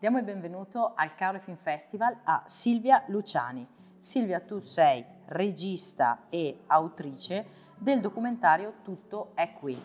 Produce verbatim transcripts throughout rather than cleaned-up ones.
Diamo il benvenuto al Cairo Film Festival a Silvia Luciani. Silvia, tu sei regista e autrice del documentario Tutto è qui.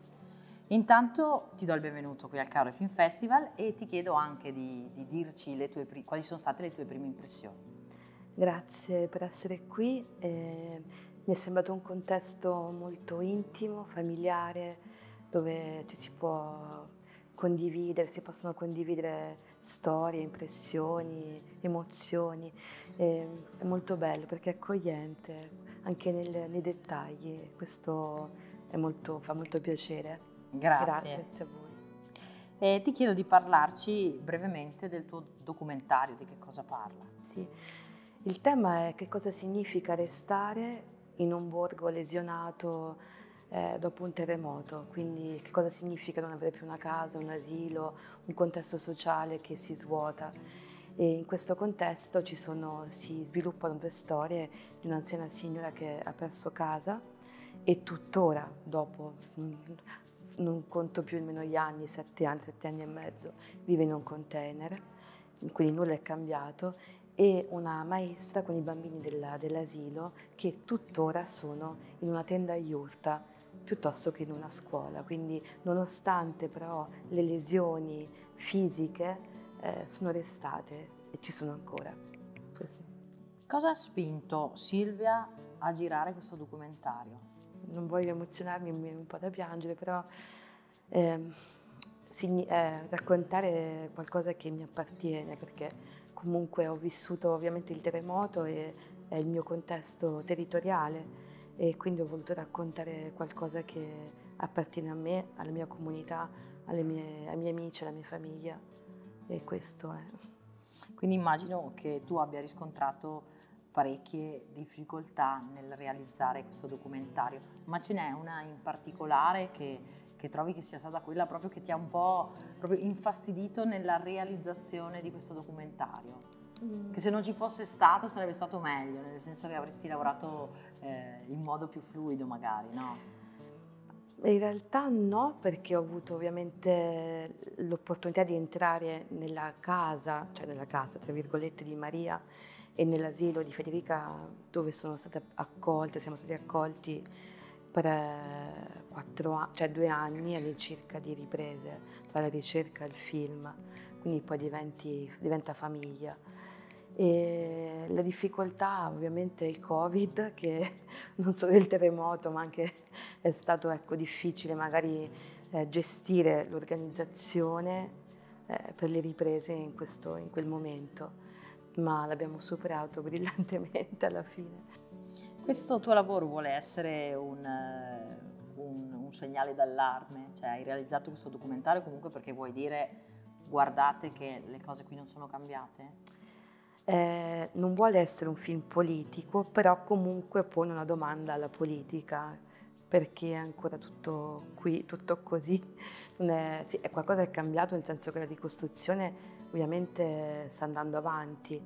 Intanto ti do il benvenuto qui al Cairo Film Festival e ti chiedo anche di, di dirci le tue, quali sono state le tue prime impressioni. Grazie per essere qui. Eh, mi è sembrato un contesto molto intimo, familiare, dove ci si può condividere, si possono condividere storie, impressioni, emozioni. Eh, è molto bello perché è accogliente anche nel, nei dettagli. Questo è molto, fa molto piacere. Grazie. Gra- grazie a voi. E ti chiedo di parlarci brevemente del tuo documentario, di che cosa parla. Sì. Il tema è che cosa significa restare in un borgo lesionato eh, dopo un terremoto, quindi che cosa significa non avere più una casa, un asilo, un contesto sociale che si svuota. E in questo contesto ci sono, si sviluppano due storie di un'anziana signora che ha perso casa e tuttora, dopo, non conto più nemmeno gli anni, sette anni, sette anni e mezzo, vive in un container, quindi nulla è cambiato, e una maestra con i bambini della, dell'asilo che tuttora sono in una tenda iurta piuttosto che in una scuola, quindi nonostante però le lesioni fisiche eh, sono restate e ci sono ancora. Così. Cosa ha spinto Silvia a girare questo documentario? Non voglio emozionarmi, mi viene un po' da piangere, però eh, signi- eh, raccontare qualcosa che mi appartiene, perché comunque ho vissuto ovviamente il terremoto e è il mio contesto territoriale e quindi ho voluto raccontare qualcosa che appartiene a me, alla mia comunità, alle mie, ai miei amici, alla mia famiglia, e questo è. Quindi immagino che tu abbia riscontrato parecchie difficoltà nel realizzare questo documentario, ma ce n'è una in particolare che, che trovi che sia stata quella proprio che ti ha un po' proprio infastidito nella realizzazione di questo documentario? Mm. Che se non ci fosse stata sarebbe stato meglio, nel senso che avresti lavorato eh, in modo più fluido magari, no? In realtà no, perché ho avuto ovviamente l'opportunità di entrare nella casa, cioè nella casa, tra virgolette, di Maria e nell'asilo di Federica, dove sono state accolte, siamo stati accolti per eh, quattro anni, cioè due anni all'incirca di riprese, tra la ricerca e il film, quindi poi diventi, diventa famiglia. E la difficoltà ovviamente è il Covid, che non solo il terremoto, ma anche è stato ecco, difficile magari eh, gestire l'organizzazione eh, per le riprese in, questo, in quel momento, ma l'abbiamo superato brillantemente alla fine. Questo tuo lavoro vuole essere un, un, un segnale d'allarme? Cioè hai realizzato questo documentario comunque perché vuoi dire guardate che le cose qui non sono cambiate? Eh, non vuole essere un film politico, però comunque pone una domanda alla politica, perché è ancora tutto qui, tutto così. Non è, sì, è qualcosa che è cambiato, nel senso che la ricostruzione ovviamente sta andando avanti,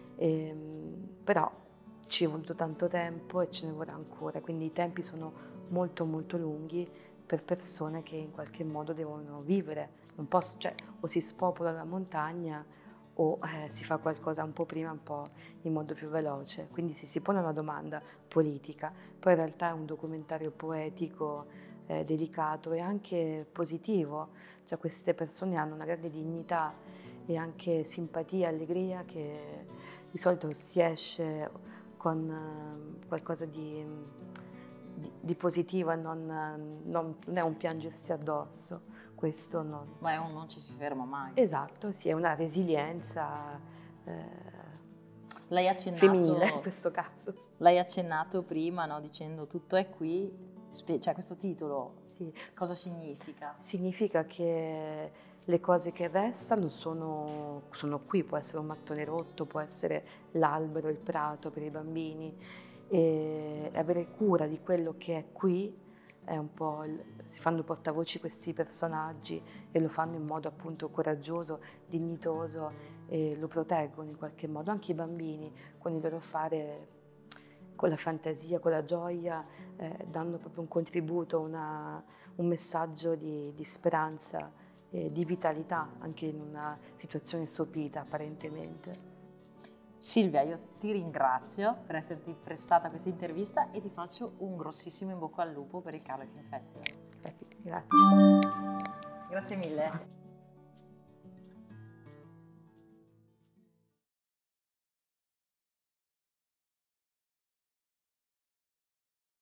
ehm, però ci è voluto tanto tempo e ce ne vorrà ancora, quindi i tempi sono molto molto lunghi per persone che in qualche modo devono vivere, non posso, cioè, o si spopola la montagna o eh, si fa qualcosa un po' prima, un po' in modo più veloce. Quindi si, si pone una domanda politica, poi in realtà è un documentario poetico, eh, delicato e anche positivo, cioè queste persone hanno una grande dignità e anche simpatia, allegria, che di solito si esce con eh, qualcosa di, di, di positivo e non, non, non è un piangersi addosso. Questo non. Ma un non ci si ferma mai. Esatto, sì, è una resilienza eh, l'hai accennato, femminile in questo caso. L'hai accennato prima, no? Dicendo tutto è qui, cioè questo titolo, sì. Cosa significa? Significa che le cose che restano sono, sono qui, può essere un mattone rotto, può essere l'albero, il prato per i bambini, e avere cura di quello che è qui è un po', si fanno portavoci questi personaggi e lo fanno in modo appunto coraggioso, dignitoso e lo proteggono in qualche modo, anche i bambini con il loro fare, con la fantasia, con la gioia, eh, danno proprio un contributo, una, un messaggio di, di speranza eh, di vitalità, anche in una situazione sopita apparentemente. Silvia, io ti ringrazio per esserti prestata a questa intervista e ti faccio un grossissimo in bocca al lupo per il Carlo Film Festival. Grazie. Grazie mille.